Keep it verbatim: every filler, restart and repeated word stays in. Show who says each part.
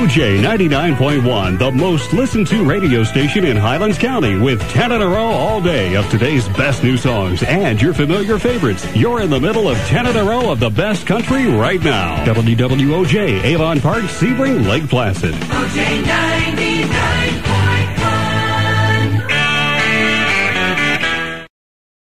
Speaker 1: J ninety-nine point one, the most listened to radio station in Highlands County, with ten in a row all day of today's best new songs and your familiar favorites. You're in the middle of ten in a row of the best country right now. W W O J, Avon Park, Sebring, Lake Placid.
Speaker 2: O J ninety-nine.